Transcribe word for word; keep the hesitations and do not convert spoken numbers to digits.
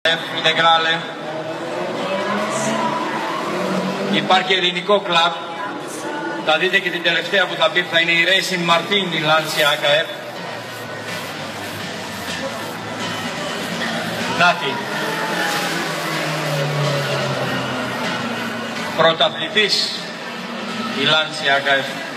Ιντεγράλε. Υπάρχει ελληνικό κλαμπ. Θα δείτε και την τελευταία που θα μπει, θα είναι η Racing Martin, η Lancia έι κέι εφ. Νάτι. Πρωταθλητής η Lancia έι κέι εφ.